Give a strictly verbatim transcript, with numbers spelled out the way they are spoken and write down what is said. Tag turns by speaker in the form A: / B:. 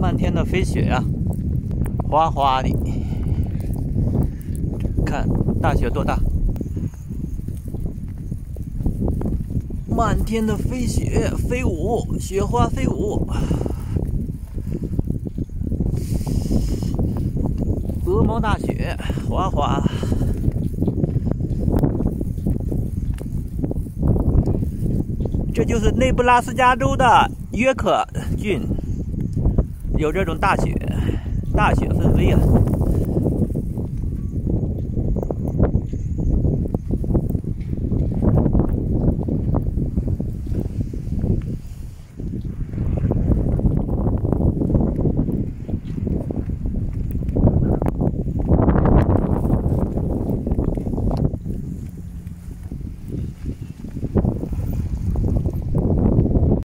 A: 漫天的飞雪啊，哗哗的。看大雪多大，漫天的飞雪飞舞，雪花飞舞。鹅毛大雪，哗哗。这就是内布拉斯加州的约克郡，有这种大雪，大雪纷飞啊。